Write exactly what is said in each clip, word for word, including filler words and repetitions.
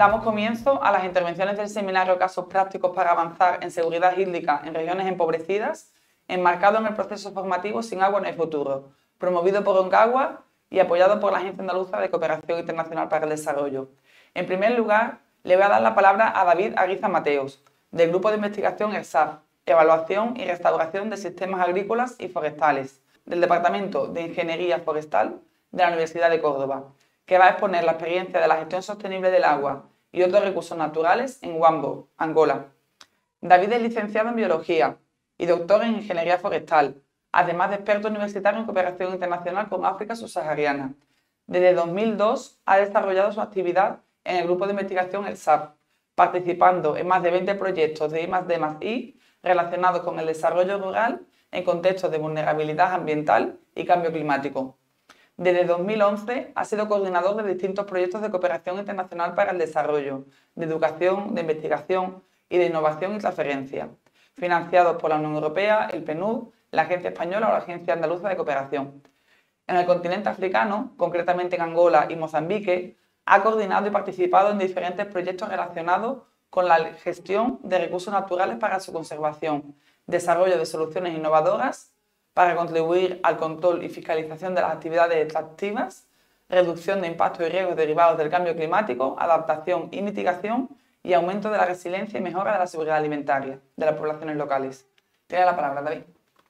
Damos comienzo a las intervenciones del seminario Casos prácticos para avanzar en seguridad hídrica en regiones empobrecidas, enmarcado en el proceso formativo Sin agua no hay futuro, promovido por ONCAGUA y apoyado por la Agencia Andaluza de Cooperación Internacional para el Desarrollo. En primer lugar, le voy a dar la palabra a David Ariza Mateos, del Grupo de Investigación ERSAF, Evaluación y Restauración de Sistemas Agrícolas y Forestales, del Departamento de Ingeniería Forestal de la Universidad de Córdoba, que va a exponer la experiencia de la gestión sostenible del agua y otros recursos naturales en Huambo, Angola. David es licenciado en Biología y doctor en Ingeniería Forestal, además de experto universitario en cooperación internacional con África subsahariana. Desde dos mil dos ha desarrollado su actividad en el Grupo de Investigación ERSAF, participando en más de veinte proyectos de I más D más I relacionados con el desarrollo rural en contextos de vulnerabilidad ambiental y cambio climático. Desde dos mil once ha sido coordinador de distintos proyectos de cooperación internacional para el desarrollo, de educación, de investigación y de innovación y transferencia, financiados por la Unión Europea, el P N U D, la Agencia Española o la Agencia Andaluza de Cooperación. En el continente africano, concretamente en Angola y Mozambique, ha coordinado y participado en diferentes proyectos relacionados con la gestión de recursos naturales para su conservación, desarrollo de soluciones innovadoras para contribuir al control y fiscalización de las actividades extractivas, reducción de impactos y riesgos derivados del cambio climático, adaptación y mitigación y aumento de la resiliencia y mejora de la seguridad alimentaria de las poblaciones locales. Tiene la palabra, David.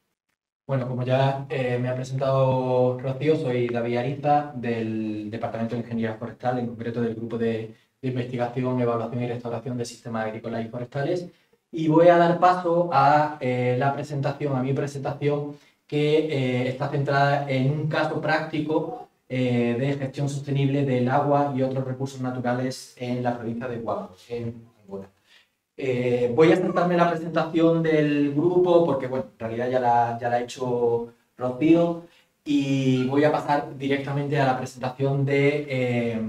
Bueno, como ya eh, me ha presentado Rocío, soy David Ariza del Departamento de Ingeniería Forestal, en concreto del Grupo de, de Investigación, Evaluación y Restauración de Sistemas Agrícolas y Forestales, y voy a dar paso a eh, la presentación, a mi presentación, que eh, está centrada en un caso práctico eh, de gestión sostenible del agua y otros recursos naturales en la provincia de Huambo, en Angola. Eh, voy a saltarme la presentación del grupo porque, bueno, en realidad ya la, ya la ha hecho Rocío, y voy a pasar directamente a la presentación de, eh,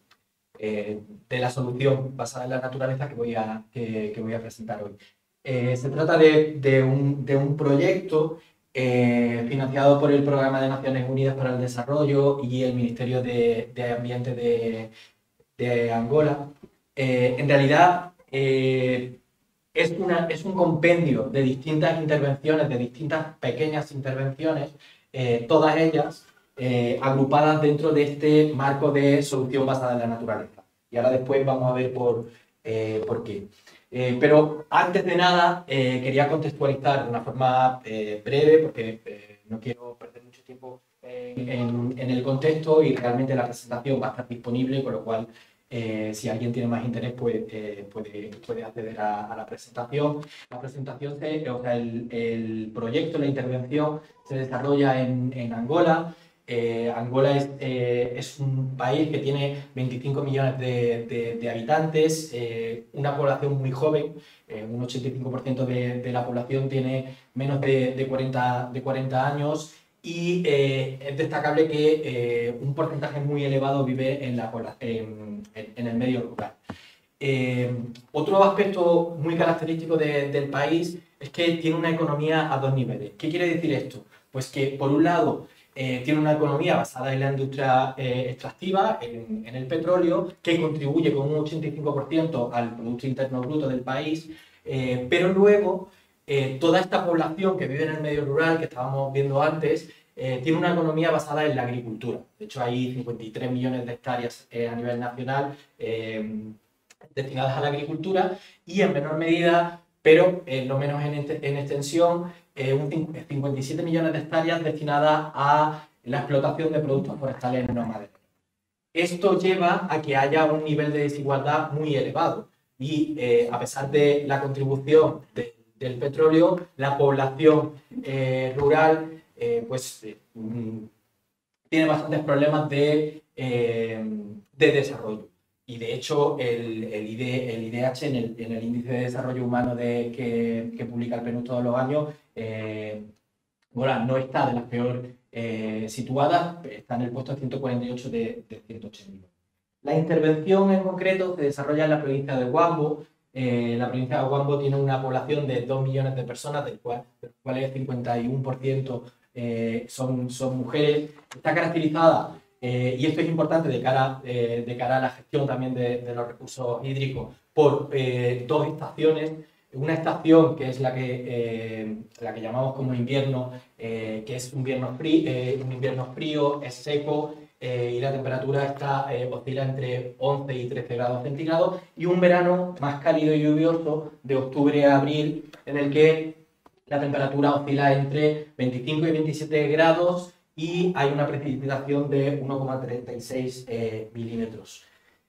eh, de la solución basada en la naturaleza que voy a, que, que voy a presentar hoy. Eh, se trata de, de, un, de un proyecto Eh, financiado por el Programa de Naciones Unidas para el Desarrollo y el Ministerio de, de Ambiente de, de Angola. Eh, en realidad eh, es, una, es un compendio de distintas intervenciones, de distintas pequeñas intervenciones, eh, todas ellas eh, agrupadas dentro de este marco de solución basada en la naturaleza. Y ahora después vamos a ver por, eh, por qué. Eh, pero antes de nada eh, quería contextualizar de una forma eh, breve, porque eh, no quiero perder mucho tiempo en, en, en el contexto, y realmente la presentación va a estar disponible, con lo cual eh, si alguien tiene más interés pues, eh, puede, puede acceder a, a la presentación. La presentación, se, o sea, el, el proyecto, la intervención se desarrolla en, en Angola. Eh, Angola es, eh, es un país que tiene veinticinco millones de, de, de habitantes, eh, una población muy joven, eh, un ochenta y cinco por ciento de, de la población tiene menos de, de, cuarenta, de cuarenta años, y eh, es destacable que eh, un porcentaje muy elevado vive en, la, en, en el medio rural. Eh, otro aspecto muy característico de, del país es que tiene una economía a dos niveles. ¿Qué quiere decir esto? Pues que, por un lado, Eh, tiene una economía basada en la industria eh, extractiva, en, en el petróleo, que contribuye con un ochenta y cinco por ciento al Producto Interno Bruto del país, eh, pero luego eh, toda esta población que vive en el medio rural, que estábamos viendo antes, eh, tiene una economía basada en la agricultura. De hecho, hay cincuenta y tres millones de hectáreas eh, a nivel nacional eh, destinadas a la agricultura, y en menor medida, pero eh, no menos en, en extensión, Eh, un cincuenta y siete millones de hectáreas destinadas a la explotación de productos forestales no madereros. Esto lleva a que haya un nivel de desigualdad muy elevado, y eh, a pesar de la contribución de, del petróleo, la población eh, rural eh, pues, eh, tiene bastantes problemas de, eh, de desarrollo. Y de hecho el, el, I D, el I D H, en el, en el Índice de Desarrollo Humano de, que, que publica el P N U D todos los años, eh, bueno, no está de las peor eh, situadas, está en el puesto ciento cuarenta y ocho de, de ciento ochenta. La intervención en concreto se desarrolla en la provincia de Huambo. Eh, la provincia de Huambo tiene una población de dos millones de personas, del cual, del cual el cincuenta y uno por ciento eh, son, son mujeres. Está caracterizada Eh, y esto es importante de cara, eh, de cara a la gestión también de, de los recursos hídricos por eh, dos estaciones. Una estación que es la que, eh, la que llamamos como invierno, eh, que es un invierno, frío, eh, un invierno frío, es seco, eh, y la temperatura está, eh, oscila entre once y trece grados centígrados, y un verano más cálido y lluvioso de octubre a abril, en el que la temperatura oscila entre veinticinco y veintisiete grados y hay una precipitación de uno coma treinta y seis eh, milímetros.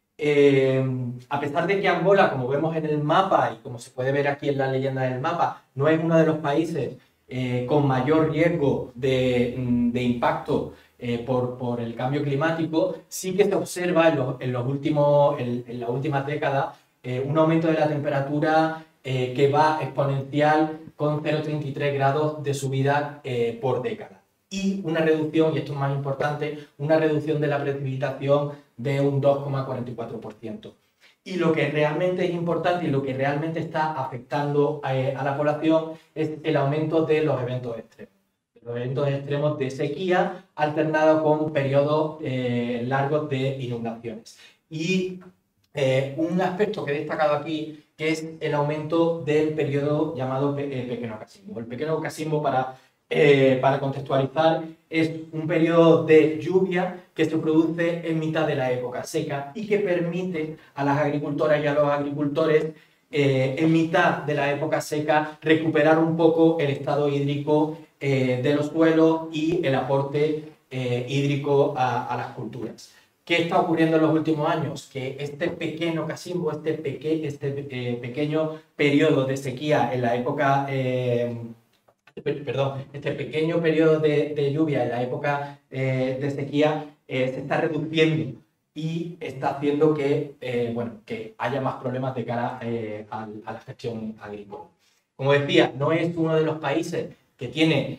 Eh, a pesar de que Angola, como vemos en el mapa y como se puede ver aquí en la leyenda del mapa, no es uno de los países eh, con mayor riesgo de, de impacto eh, por, por el cambio climático, sí que se observa en, los, en, los últimos, en, en las últimas décadas eh, un aumento de la temperatura eh, que va exponencial con cero coma treinta y tres grados de subida eh, por década. Y una reducción, y esto es más importante, una reducción de la precipitación de un dos coma cuarenta y cuatro por ciento. Y lo que realmente es importante y lo que realmente está afectando a, a la población es el aumento de los eventos extremos. Los eventos extremos de sequía alternados con periodos eh, largos de inundaciones. Y eh, un aspecto que he destacado aquí, que es el aumento del periodo llamado pe eh, pequeño ocasimbo. El pequeño ocasimbo, para Eh, para contextualizar, es un periodo de lluvia que se produce en mitad de la época seca y que permite a las agricultoras y a los agricultores eh, en mitad de la época seca recuperar un poco el estado hídrico eh, de los suelos y el aporte eh, hídrico a, a las culturas. ¿Qué está ocurriendo en los últimos años? Que este pequeño casimbo, este, peque, este eh, pequeño periodo de sequía en la época eh, perdón, este pequeño periodo de, de lluvia en la época eh, de sequía eh, se está reduciendo y está haciendo que, eh, bueno, que haya más problemas de cara eh, a, a la gestión agrícola. Como decía, no es uno de los países que tiene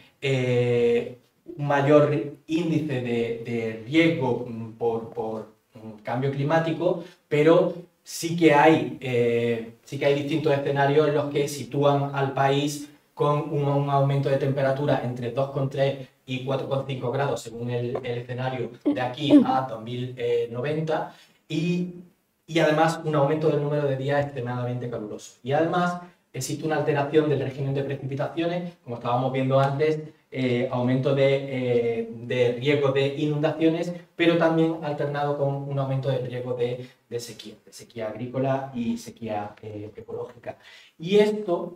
eh, un mayor índice de, de riesgo por, por un cambio climático, pero sí que hay, eh, sí que hay distintos escenarios en los que sitúan al país con un, un aumento de temperatura entre dos coma tres y cuatro coma cinco grados según el, el escenario de aquí a dos mil noventa y, y además un aumento del número de días extremadamente calurosos. Y además existe una alteración del régimen de precipitaciones, como estábamos viendo antes, eh, aumento de, eh, de riesgo de inundaciones, pero también alternado con un aumento del riesgo de, de sequía, de sequía agrícola y sequía eh, ecológica. Y esto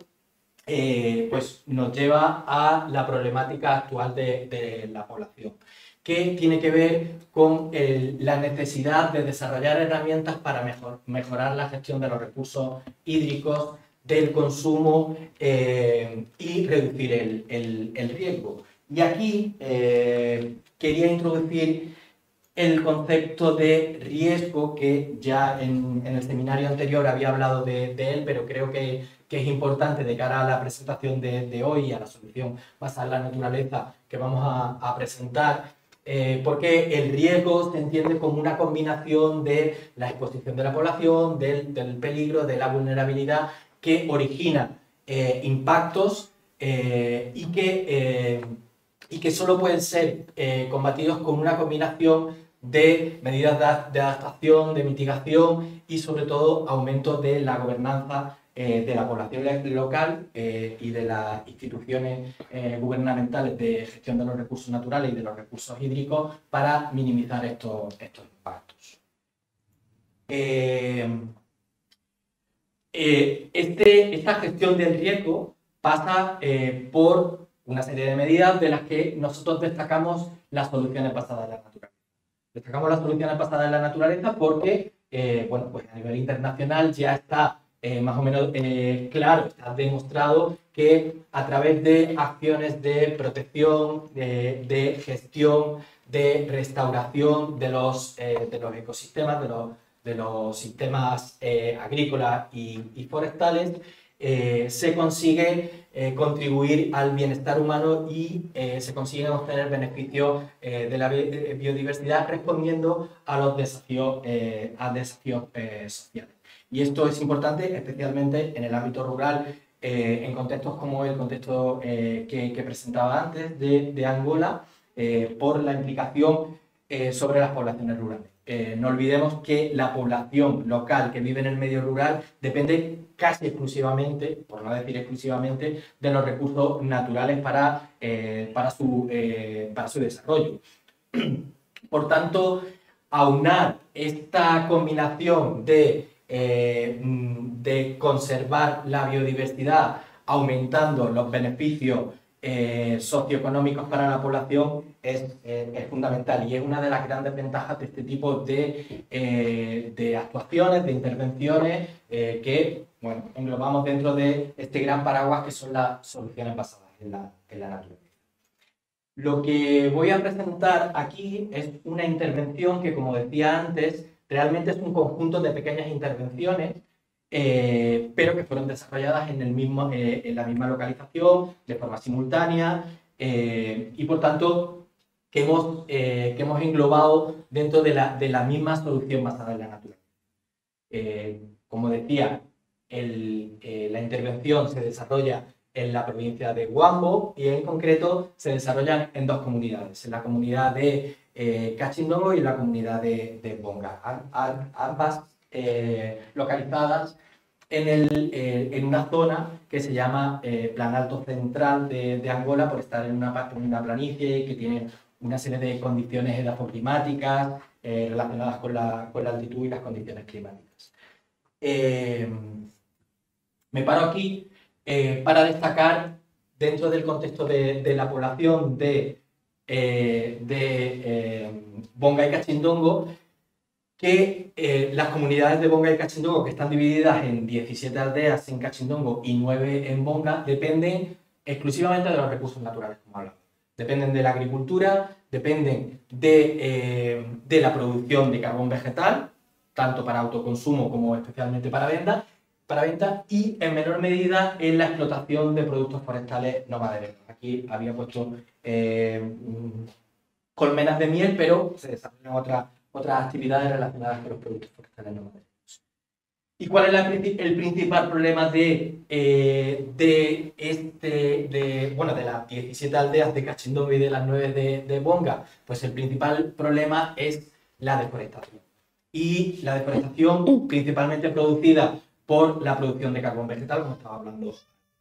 Eh, pues nos lleva a la problemática actual de, de la población, que tiene que ver con el, la necesidad de desarrollar herramientas para mejor, mejorar la gestión de los recursos hídricos, del consumo eh, y reducir el, el, el riesgo. Y aquí eh, quería introducir el concepto de riesgo, que ya en, en el seminario anterior había hablado de, de él, pero creo que, que es importante de cara a la presentación de, de hoy, a la solución basada en la naturaleza que vamos a, a presentar, eh, porque el riesgo se entiende como una combinación de la exposición de la población, del, del peligro, de la vulnerabilidad que origina eh, impactos eh, y, que, eh, y que solo pueden ser eh, combatidos con una combinación de medidas de adaptación, de mitigación y sobre todo aumento de la gobernanza eh, de la población local eh, y de las instituciones eh, gubernamentales de gestión de los recursos naturales y de los recursos hídricos para minimizar estos, estos impactos. Eh, eh, este, esta gestión del riesgo pasa eh, por una serie de medidas de las que nosotros destacamos las soluciones basadas en la naturaleza. Destacamos las soluciones basadas en la naturaleza porque, eh, bueno, pues a nivel internacional ya está eh, más o menos eh, claro, está demostrado que a través de acciones de protección, de, de gestión, de restauración de los, eh, de los ecosistemas, de los, de los sistemas eh, agrícolas y, y forestales, eh, se consigue eh, contribuir al bienestar humano y eh, se consiguen obtener beneficios eh, de la biodiversidad respondiendo a los desafíos, eh, a desafíos eh, sociales. Y esto es importante especialmente en el ámbito rural, eh, en contextos como el contexto eh, que, que presentaba antes de, de Angola, eh, por la implicación eh, sobre las poblaciones rurales. Eh, no olvidemos que la población local que vive en el medio rural depende casi exclusivamente, por no decir exclusivamente, de los recursos naturales para, eh, para, su, eh, para su desarrollo. Por tanto, aunar esta combinación de, eh, de conservar la biodiversidad, aumentando los beneficios eh, socioeconómicos para la población, es, eh, es fundamental y es una de las grandes ventajas de este tipo de, eh, de actuaciones, de intervenciones eh, que bueno, englobamos dentro de este gran paraguas que son las soluciones basadas en la, en la naturaleza. Lo que voy a presentar aquí es una intervención que, como decía antes, realmente es un conjunto de pequeñas intervenciones, eh, pero que fueron desarrolladas en, el mismo, eh, en la misma localización, de forma simultánea, eh, y por tanto que hemos, eh, que hemos englobado dentro de la, de la misma solución basada en la naturaleza. Eh, como decía, el, eh, la intervención se desarrolla en la provincia de Huambo y en concreto se desarrollan en dos comunidades, en la comunidad de eh, Cachindongo y en la comunidad de, de Bonga, ambas eh, localizadas en, el, eh, en una zona que se llama eh, Plan Alto Central de, de Angola, por estar en una, en una planicie que tiene una serie de condiciones edafoclimáticas eh, relacionadas con la, con la altitud y las condiciones climáticas. Eh, me paro aquí Eh, para destacar, dentro del contexto de, de la población de, eh, de eh, Bonga y Cachindongo, que eh, las comunidades de Bonga y Cachindongo, que están divididas en diecisiete aldeas en Cachindongo y nueve en Bonga, dependen exclusivamente de los recursos naturales, como hablamos. Dependen de la agricultura, dependen de, eh, de la producción de carbón vegetal, tanto para autoconsumo como especialmente para venta, para venta y en menor medida en la explotación de productos forestales no madereros. Aquí había puesto eh, colmenas de miel, pero se desarrollan otras, otras actividades relacionadas con los productos forestales no madereros. ¿Y cuál es la, el principal problema de, eh, de, este, de, bueno, de las diecisiete aldeas de Cachindongo y de las nueve de, de Bonga? Pues el principal problema es la deforestación. Y la deforestación principalmente producida por la producción de carbón vegetal, como estaba hablando.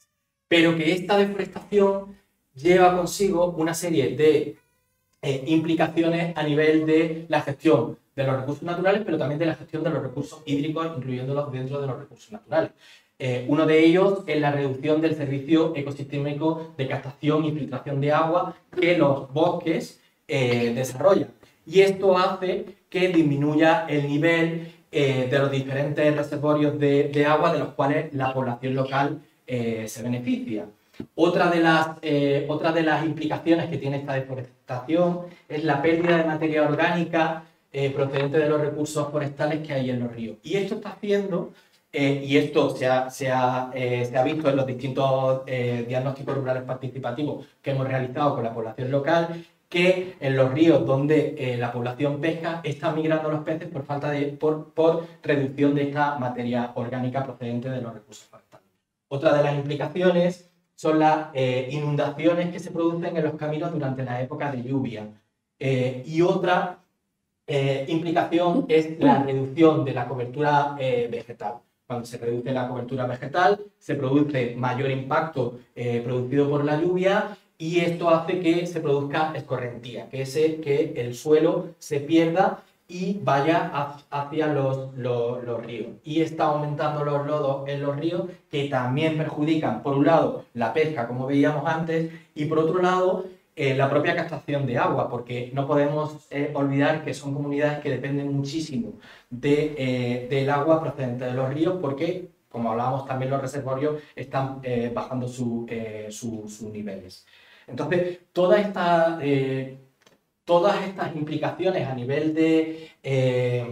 Pero que esta deforestación lleva consigo una serie de eh, implicaciones a nivel de la gestión de los recursos naturales, pero también de la gestión de los recursos hídricos, incluyéndolos dentro de los recursos naturales. Eh, uno de ellos es la reducción del servicio ecosistémico de captación y filtración de agua que los bosques eh, desarrollan. Y esto hace que disminuya el nivel eh, de los diferentes reservorios de, de agua de los cuales la población local eh, se beneficia. Otra de, las, eh, otra de las implicaciones que tiene esta deforestación es la pérdida de materia orgánica eh, procedente de los recursos forestales que hay en los ríos. Y esto está haciendo, eh, y esto se ha, se, ha, eh, se ha visto en los distintos eh, diagnósticos rurales participativos que hemos realizado con la población local, que en los ríos donde eh, la población pesca están migrando los peces por, falta de, por, por reducción de esta materia orgánica procedente de los recursos forestales. Otra de las implicaciones son las eh, inundaciones que se producen en los caminos durante la época de lluvia. Eh, y otra eh, implicación es la reducción de la cobertura eh, vegetal. Cuando se reduce la cobertura vegetal, se produce mayor impacto eh, producido por la lluvia y esto hace que se produzca escorrentía, que es que el suelo se pierda y vaya hacia los, los, los ríos. Y está aumentando los lodos en los ríos, que también perjudican, por un lado, la pesca, como veíamos antes, y por otro lado, eh, la propia captación de agua, porque no podemos eh, olvidar que son comunidades que dependen muchísimo de, eh, del agua procedente de los ríos, porque, como hablábamos, también los reservorios están eh, bajando su, eh, su, sus niveles. Entonces, toda esta... Eh, Todas estas implicaciones a nivel de, eh,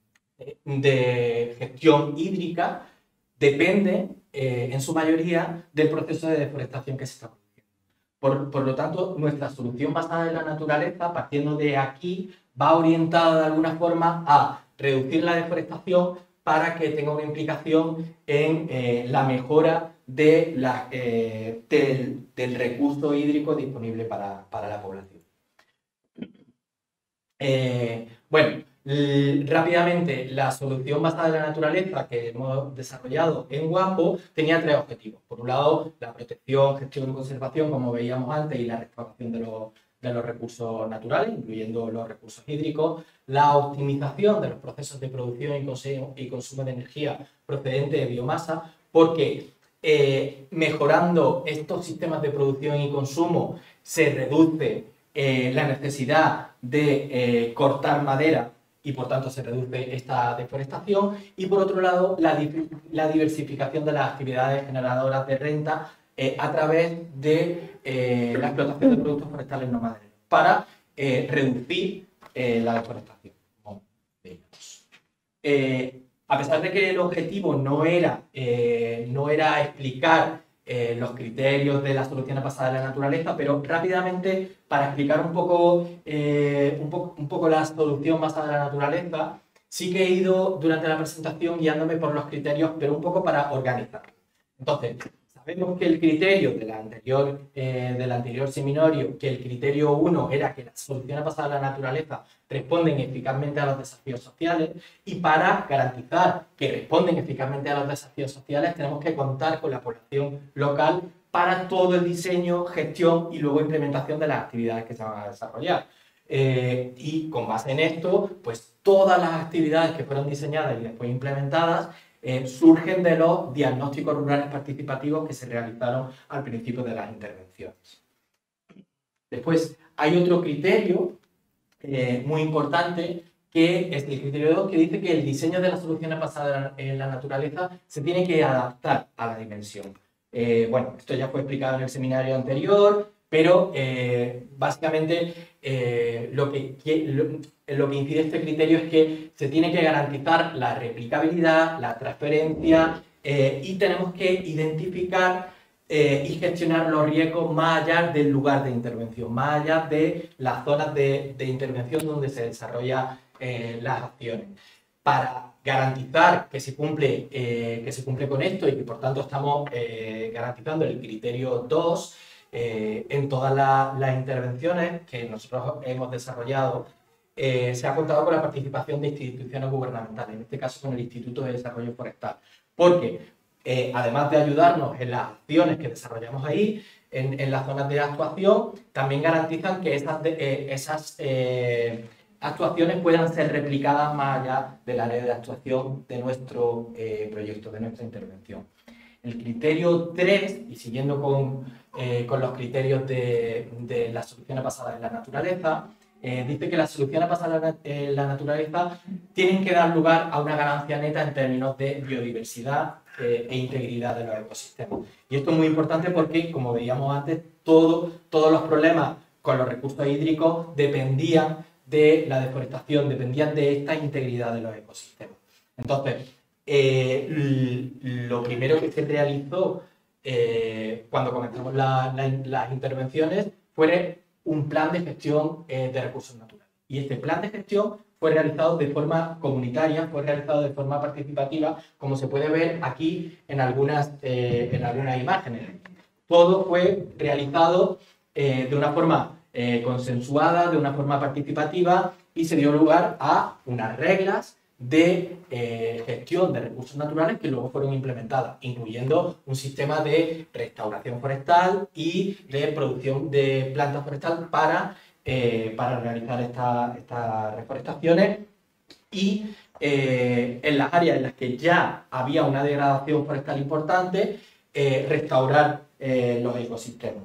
de gestión hídrica dependen, eh, en su mayoría, del proceso de deforestación que se está produciendo. Por, por lo tanto, nuestra solución basada en la naturaleza, partiendo de aquí, va orientada de alguna forma a reducir la deforestación para que tenga una implicación en eh, la mejora de la, eh, del, del recurso hídrico disponible para, para la población. Eh, bueno, rápidamente, la solución basada en la naturaleza que hemos desarrollado en WAPO tenía tres objetivos. Por un lado, la protección, gestión y conservación, como veíamos antes, y la restauración de los, de los recursos naturales, incluyendo los recursos hídricos, la optimización de los procesos de producción y consumo, y consumo de energía procedente de biomasa, porque eh, mejorando estos sistemas de producción y consumo se reduce eh, la necesidad de eh, cortar madera y por tanto se reduce esta deforestación, y por otro lado la, la diversificación de las actividades generadoras de renta eh, a través de eh, la explotación de productos forestales no madereros para eh, reducir eh, la deforestación. Eh, a pesar de que el objetivo no era, eh, no era explicar eh, los criterios de la solución basada en la naturaleza, pero rápidamente, para explicar un poco, eh, un, po un poco la solución basada en la naturaleza, sí que he ido durante la presentación guiándome por los criterios, pero un poco para organizar. Entonces, sabemos que el criterio del anterior, eh, del anterior seminario, que el criterio uno era que las soluciones basadas en la naturaleza responden eficazmente a los desafíos sociales, y para garantizar que responden eficazmente a los desafíos sociales tenemos que contar con la población local para todo el diseño, gestión y luego implementación de las actividades que se van a desarrollar. Eh, y con base en esto, pues todas las actividades que fueron diseñadas y después implementadas eh, surgen de los diagnósticos rurales participativos que se realizaron al principio de las intervenciones. Después hay otro criterio eh, muy importante, que es el criterio dos, que dice que el diseño de las soluciones basadas en la naturaleza se tiene que adaptar a la dimensión. Eh, bueno, esto ya fue explicado en el seminario anterior, pero eh, básicamente eh, lo, que, lo, lo que incide este criterio es que se tiene que garantizar la replicabilidad, la transferencia eh, y tenemos que identificar eh, y gestionar los riesgos más allá del lugar de intervención, más allá de las zonas de, de intervención donde se desarrollan eh, las acciones. Para garantizar que se cumple, eh, que se cumple con esto y que por tanto estamos eh, garantizando el criterio dos eh, en todas la, las intervenciones que nosotros hemos desarrollado, eh, se ha contado con la participación de instituciones gubernamentales, en este caso con el Instituto de Desarrollo Forestal, porque eh, además de ayudarnos en las acciones que desarrollamos ahí, en, en las zonas de actuación, también garantizan que esas, de, eh, esas eh, actuaciones puedan ser replicadas más allá del área de actuación de nuestro eh, proyecto, de nuestra intervención. El criterio tres, y siguiendo con, eh, con los criterios de, de las soluciones basadas en la naturaleza, eh, dice que las soluciones basadas en la naturaleza tienen que dar lugar a una ganancia neta en términos de biodiversidad eh, e integridad de los ecosistemas. Y esto es muy importante porque, como veíamos antes, todo, todos los problemas con los recursos hídricos dependían de la deforestación, dependían de esta integridad de los ecosistemas. Entonces, eh, lo primero que se realizó eh, cuando comenzamos la, la, las intervenciones fue un plan de gestión eh, de recursos naturales. Y este plan de gestión fue realizado de forma comunitaria, fue realizado de forma participativa, como se puede ver aquí en algunas, eh, en algunas imágenes. Todo fue realizado eh, de una forma Eh, consensuada, de una forma participativa, y se dio lugar a unas reglas de eh, gestión de recursos naturales que luego fueron implementadas, incluyendo un sistema de restauración forestal y de producción de plantas forestales para, eh, para realizar estas esta reforestaciones, y eh, en las áreas en las que ya había una degradación forestal importante, eh, restaurar eh, los ecosistemas.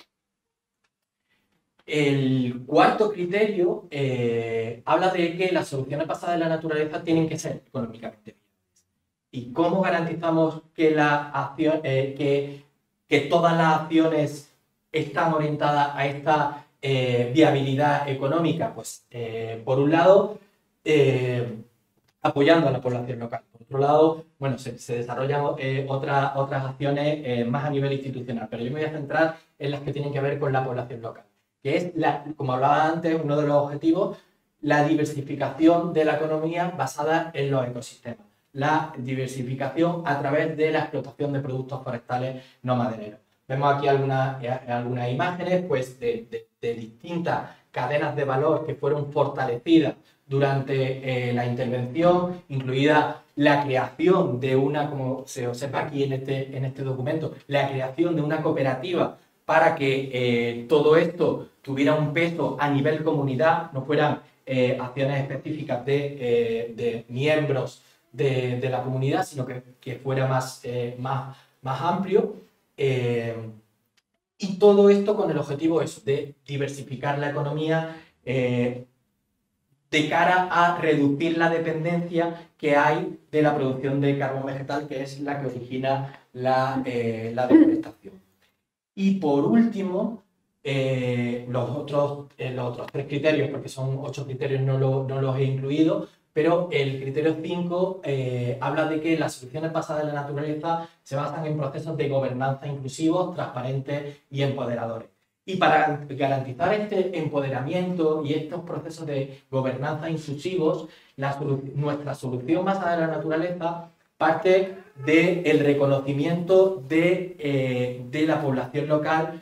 El cuarto criterio eh, habla de que las soluciones basadas en la naturaleza tienen que ser económicamente viables. ¿Y cómo garantizamos que, la acción, eh, que, que todas las acciones están orientadas a esta eh, viabilidad económica? Pues, eh, por un lado, eh, apoyando a la población local. Por otro lado, bueno, se, se desarrollan eh, otra, otras acciones eh, más a nivel institucional, pero yo me voy a centrar en las que tienen que ver con la población local, que es, la, como hablaba antes, uno de los objetivos, la diversificación de la economía basada en los ecosistemas. La diversificación a través de la explotación de productos forestales no madereros. Vemos aquí algunas, algunas imágenes pues, de, de, de distintas cadenas de valor que fueron fortalecidas durante eh, la intervención, incluida la creación de una, como se observa aquí en este, en este documento, la creación de una cooperativa para que eh, todo esto tuviera un peso a nivel comunidad, no fueran eh, acciones específicas de, eh, de miembros de, de la comunidad, sino que, que fuera más, eh, más, más amplio. Eh, y todo esto con el objetivo eso, de diversificar la economía eh, de cara a reducir la dependencia que hay de la producción de carbón vegetal, que es la que origina la, eh, la deforestación. Y por último, eh, los, otros, eh, los otros tres criterios, porque son ocho criterios, no, lo, no los he incluido, pero el criterio cinco eh, habla de que las soluciones basadas en la naturaleza se basan en procesos de gobernanza inclusivos, transparentes y empoderadores. Y para garantizar este empoderamiento y estos procesos de gobernanza inclusivos, la solu nuestra solución basada en la naturaleza parte del reconocimiento de, eh, de la población local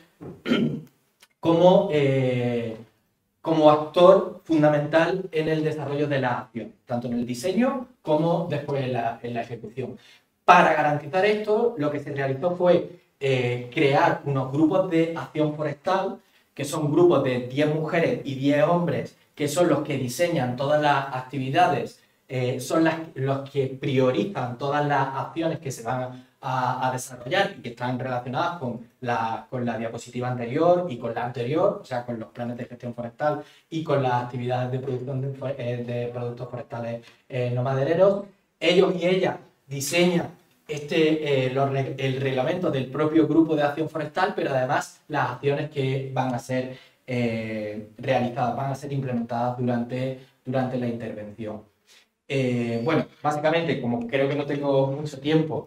como, eh, como actor fundamental en el desarrollo de la acción, tanto en el diseño como después en la, en la ejecución. Para garantizar esto, lo que se realizó fue eh, crear unos grupos de acción forestal, que son grupos de diez mujeres y diez hombres, que son los que diseñan todas las actividades, eh, son las, los que priorizan todas las acciones que se van a, a desarrollar y que están relacionadas con la, con la diapositiva anterior y con la anterior, o sea, con los planes de gestión forestal y con las actividades de producción de, eh, de productos forestales eh, no madereros. Ellos y ellas diseñan este, eh, los, el reglamento del propio grupo de acción forestal, pero además las acciones que van a ser eh, realizadas, van a ser implementadas durante, durante la intervención. Eh, bueno, básicamente, como creo que no tengo mucho tiempo,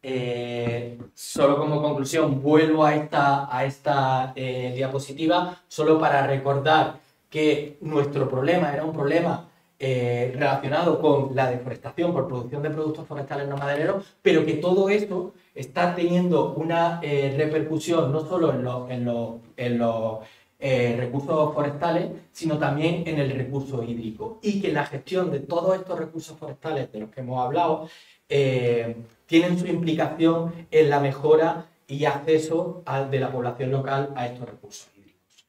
eh, solo como conclusión vuelvo a esta, a esta eh, diapositiva, solo para recordar que nuestro problema era un problema eh, relacionado con la deforestación por producción de productos forestales no madereros, pero que todo esto está teniendo una eh, repercusión no solo en los en lo, en lo, eh, recursos forestales, sino también en el recurso hídrico, y que la gestión de todos estos recursos forestales de los que hemos hablado eh, tienen su implicación en la mejora y acceso a, de la población local a estos recursos hídricos.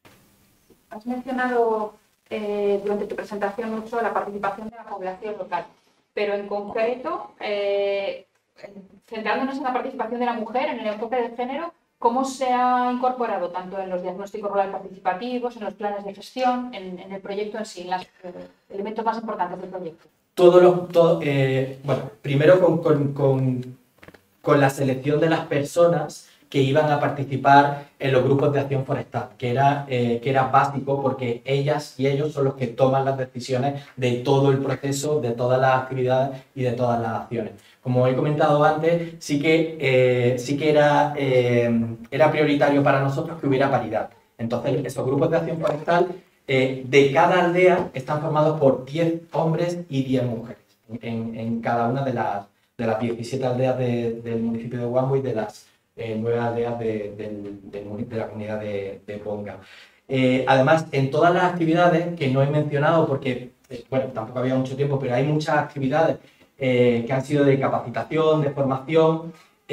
Has mencionado eh, durante tu presentación mucho la participación de la población local, pero en concreto, eh, centrándonos en la participación de la mujer, en el enfoque de género, ¿cómo se ha incorporado tanto en los diagnósticos rurales participativos, en los planes de gestión, en, en el proyecto en sí, en los eh, elementos más importantes del proyecto? Todos los, todo, eh, bueno, primero con, con, con, con la selección de las personas que iban a participar en los grupos de acción forestal, que era, eh, que era básico porque ellas y ellos son los que toman las decisiones de todo el proceso, de todas las actividades y de todas las acciones. Como he comentado antes, sí que, eh, sí que era, eh, era prioritario para nosotros que hubiera paridad. Entonces, esos grupos de acción forestal eh, de cada aldea están formados por diez hombres y diez mujeres en, en cada una de las, de las diecisiete aldeas de, del municipio de Huambo y de las eh, nueve aldeas de, de, de, de la comunidad de, de Ponga. Eh, además, en todas las actividades que no he mencionado porque, eh, bueno, tampoco había mucho tiempo, pero hay muchas actividades Eh, que han sido de capacitación, de formación,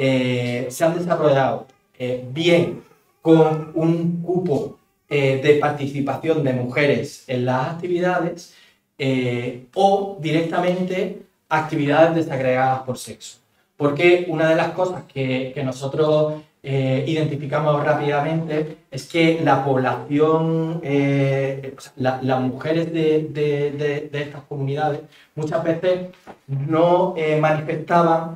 eh, se han desarrollado eh, bien con un cupo eh, de participación de mujeres en las actividades eh, o directamente actividades desagregadas por sexo. Porque una de las cosas que, que nosotros eh, identificamos rápidamente es que la población, eh, la, las mujeres de, de, de, de estas comunidades muchas veces no eh, manifestaban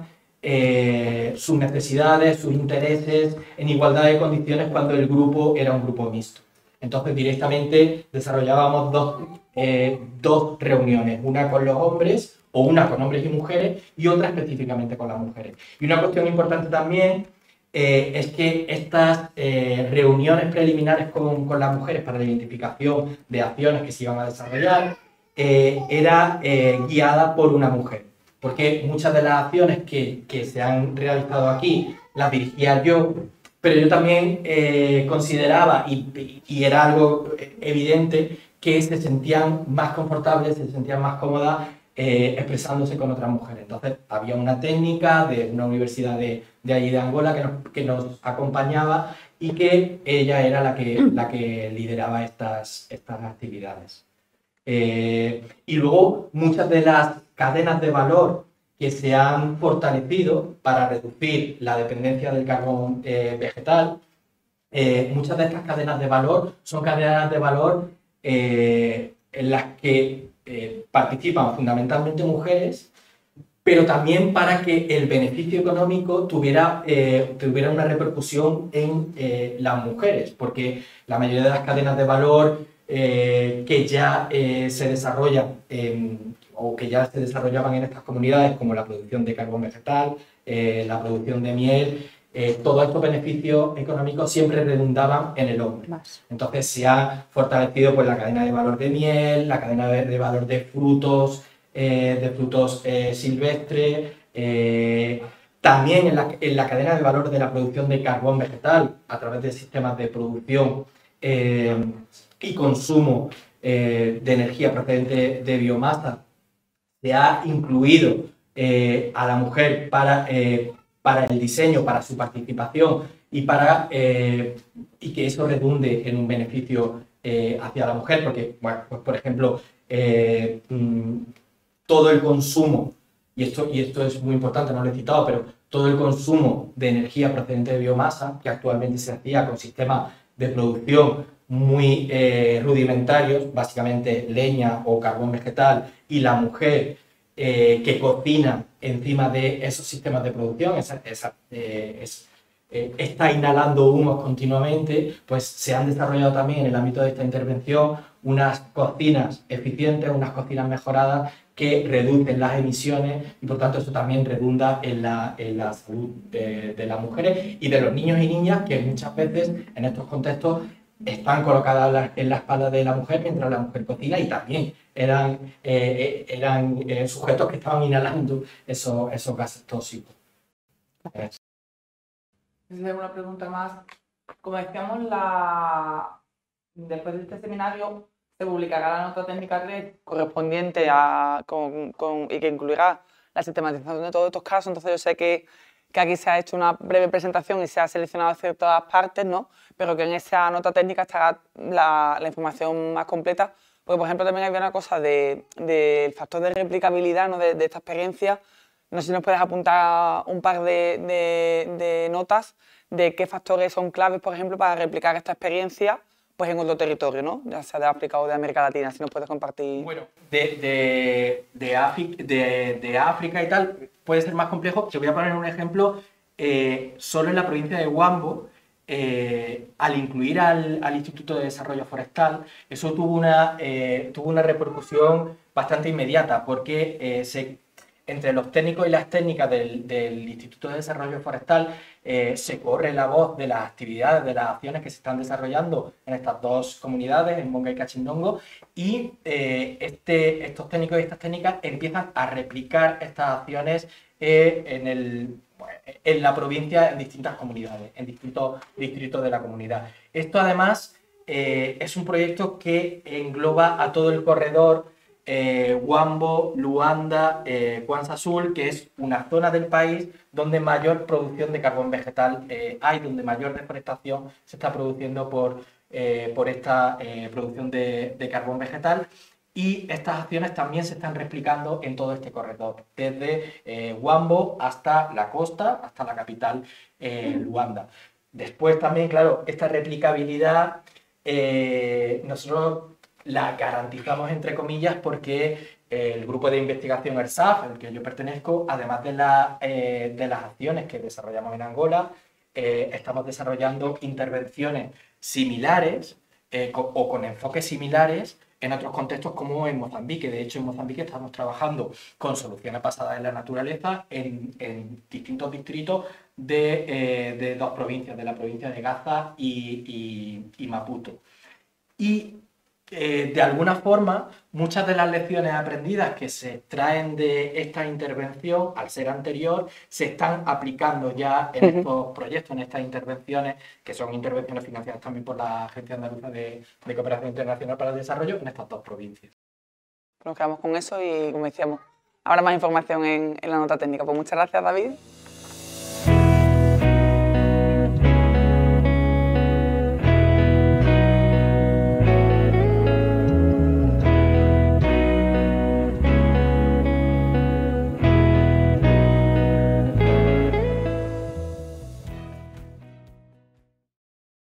eh, sus necesidades, sus intereses en igualdad de condiciones cuando el grupo era un grupo mixto. Entonces directamente desarrollábamos dos, eh, dos reuniones, una con los hombres o una con hombres y mujeres y otra específicamente con las mujeres. Y una cuestión importante también eh, es que estas eh, reuniones preliminares con, con las mujeres para la identificación de acciones que se iban a desarrollar eh, era eh, guiada por una mujer. Porque muchas de las acciones que, que se han realizado aquí las dirigía yo, pero yo también eh, consideraba, y, y era algo evidente, que se sentían más confortables, se sentían más cómodas eh, expresándose con otras mujeres. Entonces había una técnica de una universidad de, de allí de Angola que nos, que nos acompañaba y que ella era la que, la que lideraba estas, estas actividades. Eh, y luego muchas de las cadenas de valor que se han fortalecido para reducir la dependencia del carbón eh, vegetal, eh, muchas de estas cadenas de valor son cadenas de valor eh, en las que eh, participan fundamentalmente mujeres, pero también para que el beneficio económico tuviera, eh, tuviera una repercusión en eh, las mujeres, porque la mayoría de las cadenas de valor eh, que ya eh, se desarrollan en, o que ya se desarrollaban en estas comunidades, como la producción de carbón vegetal, eh, la producción de miel, eh, todos estos beneficios económicos siempre redundaban en el hombre. Entonces se ha fortalecido pues, la cadena de valor de miel, la cadena de, de valor de frutos, eh, de frutos eh, silvestres, eh, también en la, en la cadena de valor de la producción de carbón vegetal a través de sistemas de producción eh, y consumo eh, de energía procedente de biomasa. Se ha incluido eh, a la mujer para, eh, para el diseño, para su participación y para eh, y que eso redunde en un beneficio eh, hacia la mujer, porque, bueno, pues, por ejemplo, eh, mmm, todo el consumo, y esto, y esto es muy importante, no lo he citado, pero todo el consumo de energía procedente de biomasa, que actualmente se hacía con sistemas de producción muy eh, rudimentarios, básicamente leña o carbón vegetal, y la mujer eh, que cocina encima de esos sistemas de producción, esa, esa, eh, es, eh, está inhalando humos continuamente, pues se han desarrollado también en el ámbito de esta intervención unas cocinas eficientes, unas cocinas mejoradas que reducen las emisiones y por tanto eso también redunda en la, en la salud de, de las mujeres y de los niños y niñas que muchas veces en estos contextos están colocadas en la espalda de la mujer mientras la mujer cocina y también eran, eh, eran eh, sujetos que estaban inhalando esos, esos gases tóxicos. Una pregunta más. Como decíamos, la... después de este seminario se publicará la nota técnica tres correspondiente a, con, con, y que incluirá la sistematización de todos estos casos. Entonces yo sé que, que aquí se ha hecho una breve presentación y se ha seleccionado ciertas partes, ¿no? Pero que en esa nota técnica estará la, la información más completa. Porque, por ejemplo, también había una cosa del de, de factor de replicabilidad, ¿no? de, de esta experiencia. No sé si nos puedes apuntar un par de, de, de notas de qué factores son claves, por ejemplo, para replicar esta experiencia pues en otro territorio, ¿no? Ya sea de África o de América Latina, si nos puedes compartir. Bueno, de, de, de, África, de, de África y tal puede ser más complejo. Te voy a poner un ejemplo. Eh, solo en la provincia de Huambo, eh, al incluir al, al Instituto de Desarrollo Forestal, eso tuvo una, eh, tuvo una repercusión bastante inmediata, porque eh, se... entre los técnicos y las técnicas del, del Instituto de Desarrollo Forestal eh, se corre la voz de las actividades, de las acciones que se están desarrollando en estas dos comunidades, en Monga y Cachindongo, y eh, este, estos técnicos y estas técnicas empiezan a replicar estas acciones eh, en, el, en la provincia, en distintas comunidades, en distintos distritos de la comunidad. Esto además eh, es un proyecto que engloba a todo el corredor Eh, Huambo, Luanda, eh, Cuanza Sul, que es una zona del país donde mayor producción de carbón vegetal eh, hay, donde mayor deforestación se está produciendo por, eh, por esta eh, producción de, de carbón vegetal, y estas acciones también se están replicando en todo este corredor, desde eh, Huambo hasta la costa, hasta la capital, eh, Luanda. Después también, claro, esta replicabilidad, eh, nosotros la garantizamos entre comillas porque el grupo de investigación ERSAF, al que yo pertenezco, además de, la, eh, de las acciones que desarrollamos en Angola, eh, estamos desarrollando intervenciones similares eh, con, o con enfoques similares en otros contextos como en Mozambique. De hecho, en Mozambique estamos trabajando con soluciones basadas en la naturaleza en, en distintos distritos de, eh, de dos provincias, de la provincia de Gaza y, y, y Maputo. Y eh, de alguna forma, muchas de las lecciones aprendidas que se extraen de esta intervención, al ser anterior, se están aplicando ya en uh-huh. estos proyectos, en estas intervenciones, que son intervenciones financiadas también por la Agencia Andaluza de, de Cooperación Internacional para el Desarrollo, en estas dos provincias. Nos quedamos con eso y, como decíamos, habrá más información en, en la nota técnica. Pues muchas gracias, David.